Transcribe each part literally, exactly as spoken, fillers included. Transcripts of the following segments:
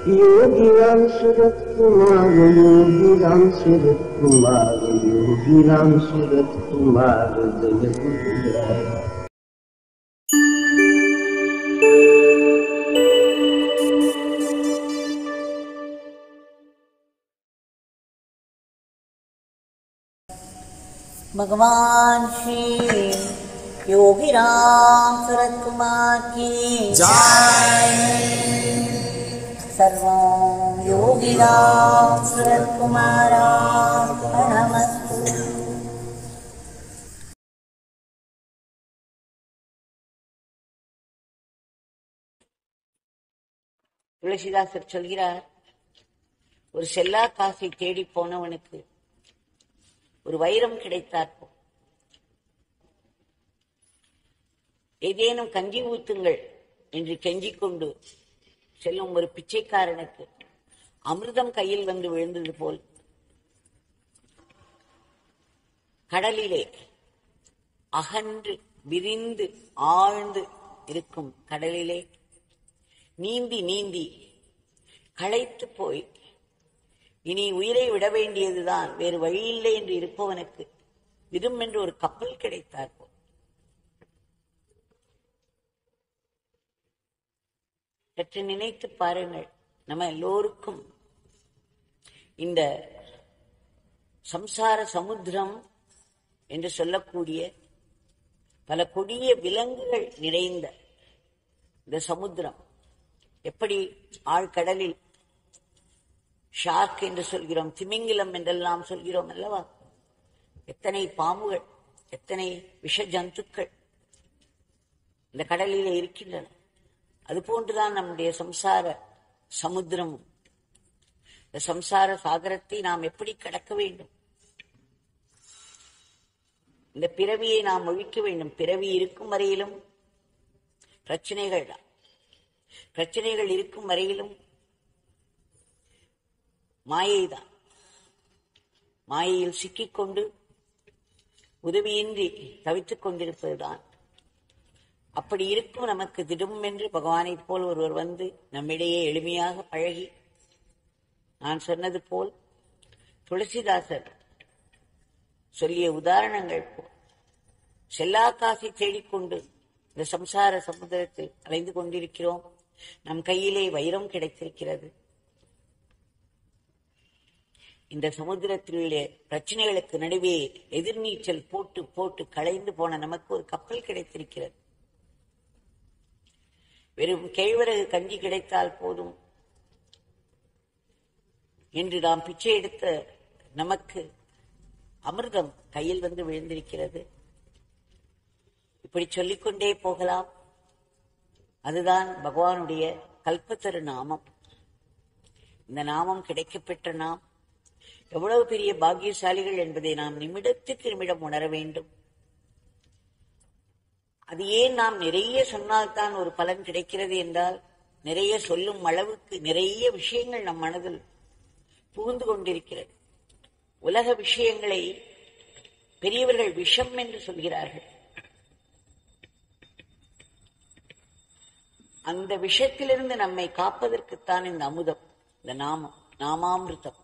योगी राम सूरत कुमार योगी राम सूरत कुमार योगी राम सूरत कुमार जय गुरुदेव। भगवान श्री योगी राम सूरत कुमार की जय। सर्वं योगी राम सूरत कुमारार्पणमस्तु। துளசிதாசர் சொல்கிறார், ஒரு செல்லா காசை தேடி போனவனுக்கு ஒரு வைரம் கிடைத்தாற்போம். ஏதேனும் கஞ்சி ஊத்துங்கள் என்று கெஞ்சிக் கொண்டு செல்லும் ஒரு பிச்சைக்காரனுக்கு அமிர்தம் கையில் வந்து விழுந்தது போல் கடலிலே அகன்று விரிந்து ஆழ்ந்து இருக்கும் கடலிலே நீந்தி நீந்தி களைத்து போய் இனி உயிரை விட வேண்டியதுதான், வேறு வழியில்லை என்று இருப்பவனுக்கு விரும்பென்று ஒரு கப்பல் கிடைத்தார். சற்று நினைத்து பாருங்கள், நம்ம எல்லோருக்கும் இந்த சம்சார சமுத்திரம் என்று சொல்லக்கூடிய பல கொடிய விலங்குகள் நிறைந்த இந்த சமுத்திரம் எப்படி ஆழ்கடலில் ஷார்க் என்று சொல்கிறோம், திமிங்கிலம் என்றெல்லாம் சொல்கிறோம் அல்லவா, எத்தனை பாம்புகள், எத்தனை விஷ ஜந்துக்கள் இந்த கடலிலே இருக்கின்றன. அதுபோன்றுதான் நம்முடைய சம்சார சமுத்திரமும். இந்த சம்சார சாகரத்தை நாம் எப்படி கடக்க வேண்டும்? இந்த பிறவியை நாம் ஒழிக்க வேண்டும். பிறவி இருக்கும் வரையிலும் பிரச்சனைகள் தான். பிரச்சனைகள் இருக்கும் வரையிலும் மாயைதான். மாயையில் சிக்கிக்கொண்டு உதவியின்றி தவித்துக் கொண்டிருப்பதுதான். அப்படி இருக்கும் நமக்கு திடும் என்று பகவானைப் போல் ஒருவர் வந்து நம்மிடையே எளிமையாக பழகி, நான் சொன்னது போல் துளசிதாசர் சொல்லிய உதாரணங்கள் போல் செல்லா காசை தேடிக்கொண்டு இந்த சம்சார சமுதிரத்தில் அலைந்து கொண்டிருக்கிறோம். நம் கையிலே வைரம் கிடைத்திருக்கிறது. இந்த சமுத்திரத்திலே பிரச்சனைகளுக்கு நடுவே எதிர்நீச்சல் போட்டு போட்டு களைந்து போன நமக்கு ஒரு கப்பல் கிடைத்திருக்கிறது. வெறும் கேழ்வரகு கஞ்சி கிடைத்தால் போதும் என்று நாம் பிச்சை எடுத்த நமக்கு அமிர்தம் கையில் வந்து விழுந்திருக்கிறது. இப்படி சொல்லிக்கொண்டே போகலாம். அதுதான் பகவானுடைய கல்பத்தரு நாமம். இந்த நாமம் கிடைக்கப்பெற்ற நாம் எவ்வளவு பெரிய பாக்கியசாலிகள் என்பதை நாம் நிமிடத்துக்கு நிமிடம் உணர வேண்டும். அது ஏன் நாம் நிறைய சொன்னால்தான் ஒரு பலன் கிடைக்கிறது என்றால், நிறைய சொல்லும் அளவுக்கு நிறைய விஷயங்கள் நம் மனதில் புகுந்து கொண்டிருக்கிறது. உலக விஷயங்களை பெரியவர்கள் விஷம் என்று சொல்கிறார்கள். அந்த விஷத்திலிருந்து நம்மை காப்பதற்குத்தான் இந்த அமுதம், இந்த நாமம், நாமாமிருதம்.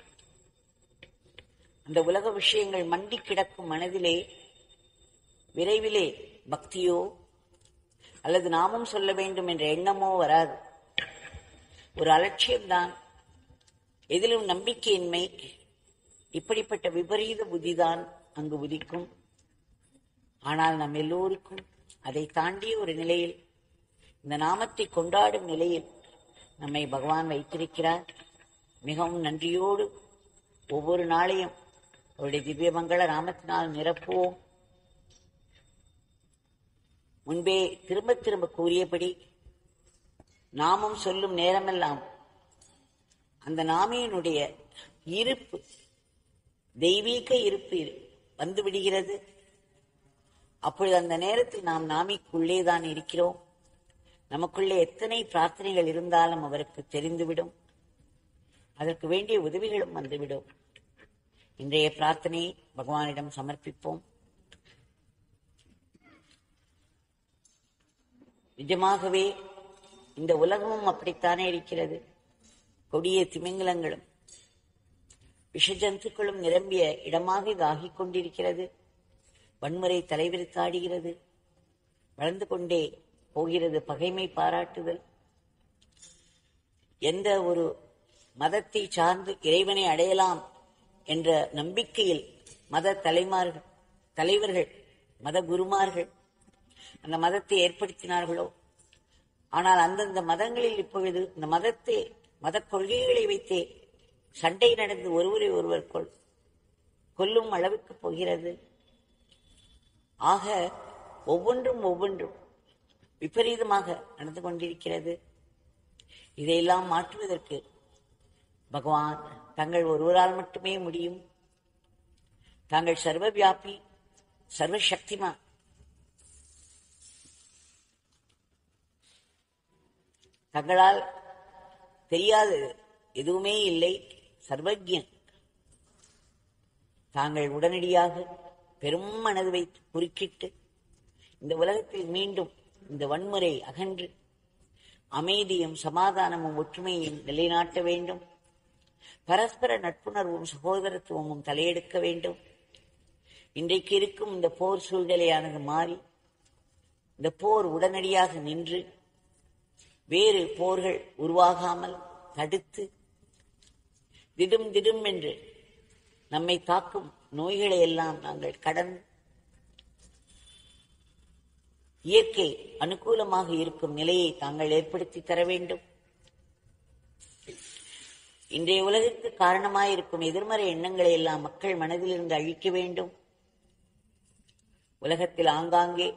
அந்த உலக விஷயங்கள் மண்டி கிடக்கும் மனதிலே விரைவிலே பக்தியோ அல்லது நாமும் சொல்ல வேண்டும் என்ற எண்ணமோ வராது. ஒரு அலட்சியம்தான், எதிலும் நம்பிக்கையின்மை, இப்படிப்பட்ட விபரீத புத்திதான் அங்கு உதிக்கும். ஆனால் நம் எல்லோருக்கும் அதை தாண்டிய ஒரு நிலையில், இந்த நாமத்தை கொண்டாடும் நிலையில் நம்மை பகவான் வைத்திருக்கிறார். மிகவும் நன்றியோடு ஒவ்வொரு நாளையும் அவருடைய திவ்ய மங்கள நாமத்தினால் நிரப்புவோம். முன்பே திரும்ப திரும்ப கூறியபடி நாமும் சொல்லும் நேரமெல்லாம் அந்த நாமியினுடைய இருப்பு, தெய்வீக இருப்பு வந்து விடுகிறது. அப்பொழுது அந்த நேரத்தில் நாம் நாமிக்குள்ளேதான் இருக்கிறோம். நமக்குள்ளே எத்தனை பிரார்த்தனைகள் இருந்தாலும் அவருக்கு தெரிந்துவிடும். அதற்கு வேண்டிய உதவிகளும் வந்துவிடும். இன்றைய பிரார்த்தனையை பகவானிடம் சமர்ப்பிப்போம். நிஜமாகவே இந்த உலகமும் அப்படித்தானே இருக்கிறது. கொடிய திமிங்கலங்களும் விஷஜந்துக்களும் நிரம்பிய இடமாக இது ஆகிக் கொண்டிருக்கிறது. வன்முறை தலைவிரித்தாடுகிறது, வளர்ந்து கொண்டே போகிறது. பகைமை பாராட்டுதல், எந்த ஒரு மதத்தை சார்ந்து இறைவனை அடையலாம் என்ற நம்பிக்கையில் மத தலைமார்கள் தலைவர்கள் மத குருமார்கள் அந்த மதத்தை ஏற்படுத்தினார்களோ, ஆனால் அந்தந்த மதங்களில் இப்பொழுது இந்த மதத்தை மத கொள்கைகளை வைத்தே சண்டை நடந்து ஒருவரை ஒருவர் கொள் கொல்லும் அளவுக்கு போகிறது. ஆக ஒவ்வொன்றும் ஒவ்வொன்றும் விபரீதமாக நடந்து கொண்டிருக்கிறது. இதையெல்லாம் மாற்றுவதற்கு பகவான் தங்கள் ஒருவரால் மட்டுமே முடியும். தாங்கள் சர்வ வியாபி, சர்வ சக்திமான். தங்களால் தெரியாதது எதுவுமே இல்லை. சர்வஜன். தாங்கள் உடனடியாக பெரும் மனது வைத்து குறுக்கிட்டு இந்த உலகத்தில் மீண்டும் இந்த வன்முறை அகன்று அமைதியும் சமாதானமும் ஒற்றுமையும் நிலைநாட்ட வேண்டும். பரஸ்பர நட்புணர்வும் சகோதரத்துவமும் தலையெடுக்க வேண்டும். இன்றைக்கு இருக்கும் இந்த போர் சூழ்நிலையானது மாறி இந்த போர் உடனடியாக நின்று வேறு போர்கள் உருவாகாமல் தடுத்து திடும் திடும் என்று நம்மை தாக்கும் நோய்களை எல்லாம் நாங்கள் கடந்து இயற்கை அனுகூலமாக இருக்கும் நிலையை தாங்கள் ஏற்படுத்தி தர வேண்டும். இன்றைய உலகிற்கு காரணமாயிருக்கும் எதிர்மறை எண்ணங்களை எல்லாம் மக்கள் மனதிலிருந்து அழிக்க வேண்டும். உலகத்தில் ஆங்காங்கே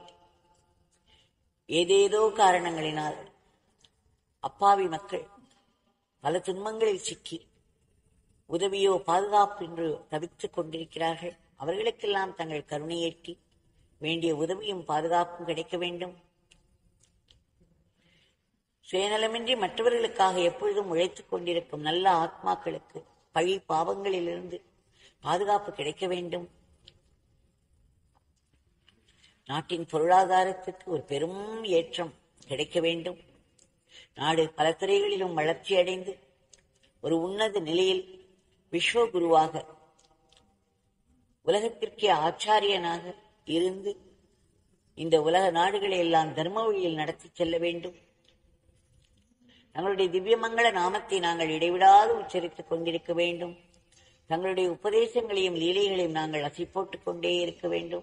ஏதேதோ காரணங்களினால் அப்பாவி மக்கள் பல துன்பங்களில் சிக்கி உதவியோ பாதுகாப்பு என்று தவித்துக் கொண்டிருக்கிறார்கள். அவர்களுக்கெல்லாம் தங்கள் கருணையேற்றி வேண்டிய உதவியும் பாதுகாப்பும் கிடைக்க வேண்டும். சுயநலமின்றி மற்றவர்களுக்காக எப்பொழுதும் உழைத்துக் கொண்டிருக்கும் நல்ல ஆத்மாக்களுக்கு பழி பாவங்களிலிருந்து பாதுகாப்பு கிடைக்க வேண்டும். நாட்டின் பொருளாதாரத்திற்கு ஒரு பெரும் ஏற்றம் கிடைக்க வேண்டும். நாடு பல துறைகளிலும் வளர்ச்சி அடைந்து ஒரு உன்னத நிலையில் விஸ்வகுருவாக உலகத்திற்கே ஆச்சாரியனாக இருந்து இந்த உலக நாடுகளை எல்லாம் தர்ம வழியில் நடத்தி செல்ல வேண்டும். தங்களுடைய திவ்யமங்கள நாமத்தை நாங்கள் இடைவிடாது உச்சரித்துக் கொண்டிருக்க வேண்டும். தங்களுடைய உபதேசங்களையும் லீலைகளையும் நாங்கள் அசை போட்டுக் கொண்டே இருக்க வேண்டும்.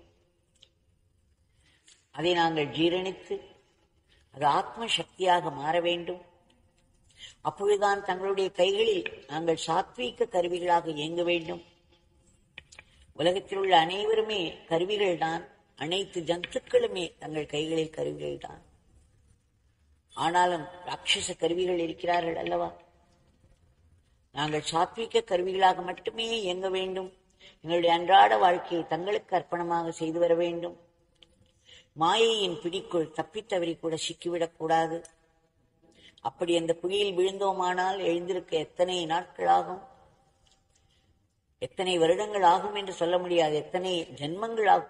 அதை நாங்கள் ஜீரணித்து அது ஆத்ம சக்தியாக மாற வேண்டும். அப்பொழுதுதான் தங்களுடைய கைகளில் நாங்கள் சாத்வீக கருவிகளாக இயங்க வேண்டும். உலகத்தில் உள்ள அனைவருமே கருவிகள் தான். அனைத்து ஜந்துக்களுமே தங்கள் கைகளில் கருவிகள் தான். ஆனாலும் ராட்சச கருவிகள் இருக்கிறார்கள் அல்லவா? நாங்கள் சாத்வீக கருவிகளாக மட்டுமே இயங்க வேண்டும். எங்களுடைய அன்றாட வாழ்க்கையை தங்களுக்கு அர்ப்பணமாக செய்து வர வேண்டும். மாயையின் பிடிக்குள் தப்பித்தவறி கூட சிக்கிவிடக் கூடாது. அப்படி அந்த குழியில் விழுந்தோமானால் எழுந்திருக்க எத்தனை நாட்கள் ஆகும், எத்தனை வருடங்கள் ஆகும் என்று சொல்ல முடியாது. எத்தனை ஜென்மங்கள் ஆகும்.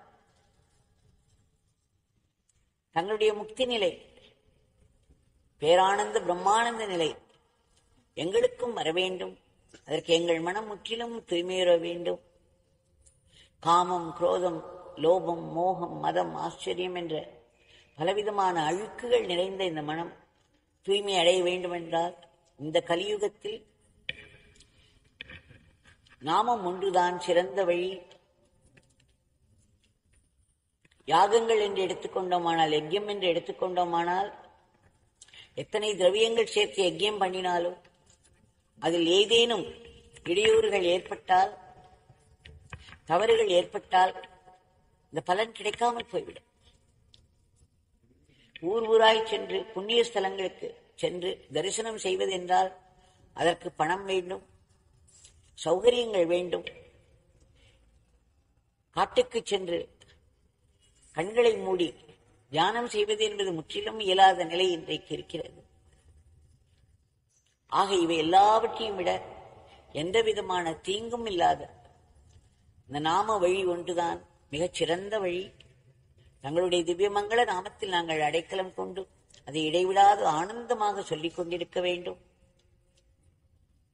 தங்களுடைய முக்தி நிலை, பேரானந்த பிரம்மானந்த நிலை எங்களுக்கும் வர வேண்டும். அதற்கு எங்கள் மனம் முற்றிலும் தூய்மையுற வேண்டும். காமம், குரோதம், லோபம், மோகம், மதம், ஆச்சரியம் என்ற பலவிதமான அழுக்குகள் நிறைந்த இந்த மனம் தூய்மை அடைய வேண்டும் என்றால் இந்த கலியுகத்தில் நாமம் ஒன்றுதான் சிறந்த வழி. யாகங்கள் என்று எடுத்துக்கொண்டோமானால், யஜ்யம் என்று எடுத்துக்கொண்டோமானால், எத்தனை திரவியங்கள் சேர்த்து யஜ்யம் பண்ணினாலும் அதில் ஏதேனும் இடையூறுகள் ஏற்பட்டால், தவறுகள் ஏற்பட்டால் இந்த பலன் கிடைக்காமல் போய்விடும். ஊர் ஊராய் சென்று புண்ணிய ஸ்தலங்களுக்கு சென்று தரிசனம் செய்வது என்றால் அதற்கு பணம் வேண்டும், சௌகரியங்கள் வேண்டும். காட்டுக்கு சென்று கண்களை மூடி தியானம் செய்வது என்பது முற்றிலும் இயலாத நிலை இன்றைக்கு இருக்கிறது. ஆக இவை எல்லாவற்றையும் விட எந்த விதமான தீங்கும் இல்லாத இந்த நாம வழி ஒன்றுதான் மிகச் சிறந்த வழி. தங்களுடைய திவ்யமங்கள நாமத்தில் நாங்கள் அடைக்கலம் கொண்டு அதை இடைவிடாது ஆனந்தமாக சொல்லிக் கொண்டிருக்க வேண்டும்.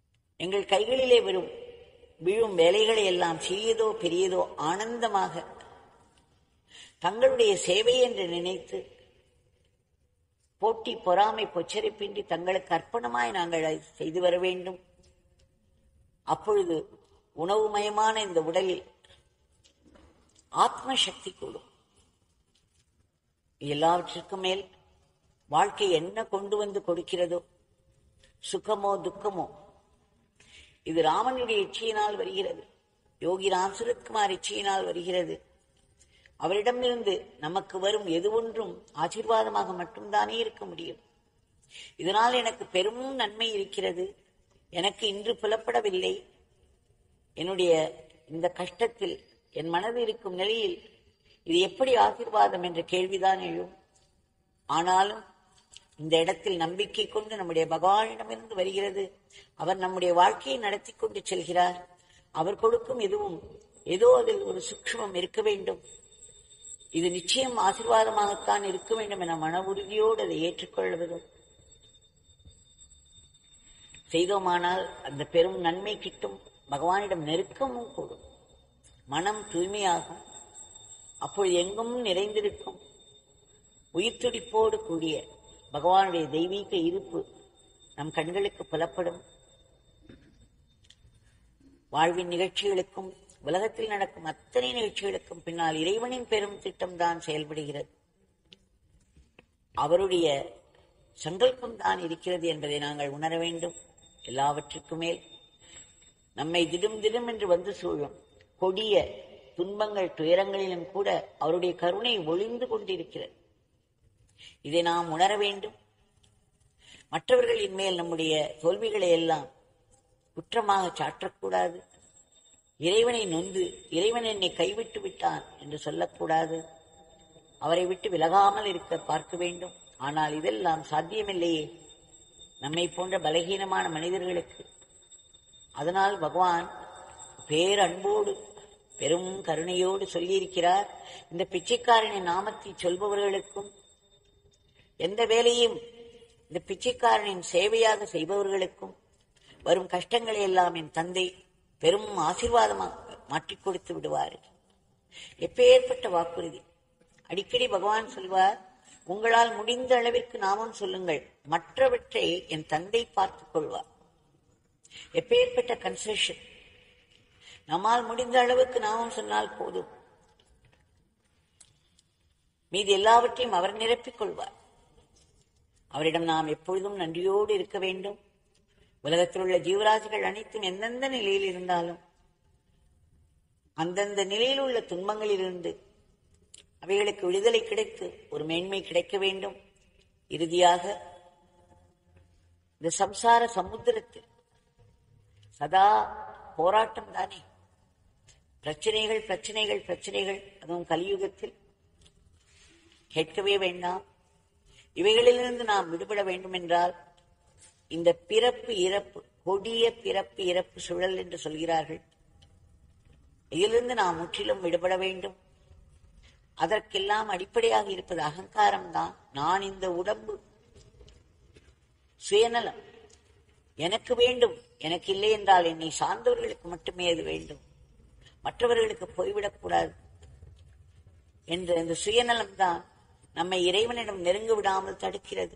எங்கள் கைகளிலே வரும் விழும் வேலைகளை எல்லாம் சிறியதோ பெரியதோ ஆனந்தமாக தங்களுடைய சேவை என்று நினைத்து போட்டி பொறாமை பொச்சரிப்பின்றி தங்களுக்கு அர்ப்பணமாய் நாங்கள் செய்து வர வேண்டும். அப்பொழுது உணவுமயமான இந்த உடலில் ஆத்ம சக்தி கூடும். எல்லாவற்றிற்கும் மேல் வாழ்க்கை என்ன கொண்டு வந்து கொடுக்கிறதோ, சுகமோ துக்கமோ, இது ராமனுடைய இச்சையினால் வருகிறது. யோகி ராம் சுரத்குமார் இச்சையினால் வருகிறது. அவரிடமிருந்து நமக்கு வரும் எது ஒன்றும் ஆசீர்வாதமாக மட்டும்தானே இருக்க முடியும். இதனால் எனக்கு பெரும் நன்மை இருக்கிறது, எனக்கு இன்று புலப்படவில்லை. என்னுடைய இந்த கஷ்டத்தில் என் மனது இருக்கும் நிலையில் இது எப்படி ஆசீர்வாதம் என்ற கேள்விதான் எழும். ஆனாலும் இந்த இடத்தில் நம்பிக்கை கொண்டு நம்முடைய பகவானிடமிருந்து வருகிறது. அவர் நம்முடைய வாழ்க்கையை நடத்தி கொண்டு செல்கிறார். அவர் கொடுக்கும் எதுவும் ஏதோ அதில் ஒரு சூக்ஷ்மம் இருக்க வேண்டும். இது நிச்சயம் ஆசீர்வாதமாகத்தான் இருக்க வேண்டும் என மன உறுதியோடு அதை ஏற்றுக்கொள்வதும் செய்தோமானால் அந்த பெரும் நன்மை கிட்டும். பகவானிடம் நெருக்கமும் கூடும், மனம் தூய்மையாகும். அப்பொழுது எங்கும் நிறைந்திருக்கும் உயிர் துடிப்போடு கூடிய பகவானுடைய தெய்வீக இருப்பு நம் கண்களுக்கு புலப்படும். வாழ்வின் நிகழ்ச்சிகளுக்கும் உலகத்தில் நடக்கும் அத்தனை நிகழ்ச்சிகளுக்கும் பின்னால் இறைவனின் பெரும் திட்டம்தான் செயல்படுகிறது. அவருடைய சங்கல்பம் தான் இருக்கிறது என்பதை நாங்கள் உணர வேண்டும். எல்லாவற்றுக்கும் மேல் நம்மை திடும் திடும் என்று வந்து சூழும் கொடிய துன்பங்கள் துயரங்களிலும் கூட அவருடைய கருணை ஒளிந்து கொண்டிருக்கிறது. இதை நாம் உணர வேண்டும். மற்றவர்களின் மேல் நம்முடைய தோல்விகளை எல்லாம் குற்றமாக சாற்றக்கூடாது. இறைவனை நொந்து இறைவன் என்னை கைவிட்டு விட்டான் என்று சொல்லக்கூடாது. அவரை விட்டு விலகாமல் இருக்க பார்க்க வேண்டும். ஆனால் இதெல்லாம் சாத்தியமில்லையே நம்மை போன்ற பலகீனமான மனிதர்களுக்கு. அதனால் பகவான் பேரன்போடு பெரும் கருணையோடு சொல்லியிருக்கிறார், இந்த பிச்சைக்காரனின் நாமத்தை சொல்பவர்களுக்கும் எந்த வேலையும் இந்த பிச்சைக்காரனின் சேவையாக செய்பவர்களுக்கும் வரும் கஷ்டங்களை எல்லாம் என் தந்தை பெரும் ஆசீர்வாதமாக மாற்றிக் கொடுத்து விடுவார். எப்பேற்பட்ட வாக்குறுதி! அடிக்கடி பகவான் சொல்வார், உங்களால் முடிந்த அளவிற்கு நாமும் சொல்லுங்கள், மற்றவற்றை என் தந்தை பார்த்துக் கொள்வார். எப்பேற்பட்ட கன்செஷன்! நம்மால் முடிந்த அளவுக்கு நாமும் சொன்னால் போதும், மீது எல்லாவற்றையும் அவர் நிரப்பிக் கொள்வார். அவரிடம் நாம் எப்பொழுதும் நன்றியோடு இருக்க வேண்டும். உலகத்தில் உள்ள ஜீவராசிகள் அனைத்தும் எந்தெந்த நிலையில் இருந்தாலும் அந்தந்த நிலையில் உள்ள துன்பங்களிலிருந்து அவைகளுக்கு விடுதலை கிடைத்து ஒரு மேன்மை கிடைக்க வேண்டும். இறுதியாக இந்த சம்சார சமுத்திரத்தில் சதா போராட்டம் தானே, பிரச்சனைகள் பிரச்சனைகள் பிரச்சனைகள், அதுவும் கலியுகத்தில் கேட்கவே வேண்டாம். இவைகளிலிருந்து நாம் விடுபட வேண்டும் என்றால் இந்த பிறப்பு இறப்பு, கொடிய பிறப்பு இறப்பு சுழல் என்று சொல்கிறார்கள், இதிலிருந்து நாம் முற்றிலும் விடுபட வேண்டும். அதற்கெல்லாம் அடிப்படையாக இருப்பது அகங்காரம்தான். நான் இந்த உடம்பு, சுயநலம், எனக்கு வேண்டும், எனக்கு இல்லை என்றால் என்னை சார்ந்தவர்களுக்கு மட்டுமே அது வேண்டும், மற்றவர்களுக்கு போய்விடக்கூடாது என்ற இந்த சுயநலம்தான் நம்மை இறைவனிடம் நெருங்க விடாமல் தடுக்கிறது.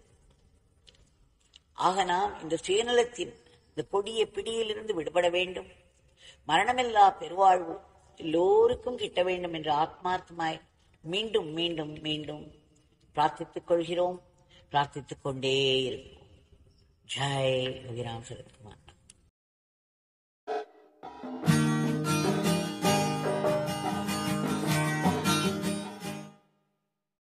ஆக நாம் இந்த சுயநலத்தின் இந்த கொடிய பிடியிலிருந்து விடுபட வேண்டும். மரணமில்லா பெருவாழ்வு எல்லோருக்கும் கிட்ட வேண்டும் என்று ஆத்மார்த்தமாய் மீண்டும் மீண்டும் மீண்டும் பிரார்த்தித்துக் கொள்கிறோம், பிரார்த்தித்துக் கொண்டே இருக்கும். ஜெய் யோகி ராம் சுரத்குமார்.